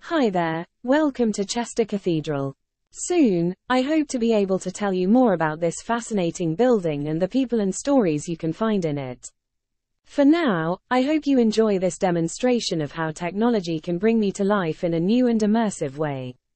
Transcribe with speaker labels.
Speaker 1: Hi there, welcome to Chester Cathedral. Soon, I hope to be able to tell you more about this fascinating building and the people and stories you can find in it. For now, I hope you enjoy this demonstration of how technology can bring me to life in a new and immersive way.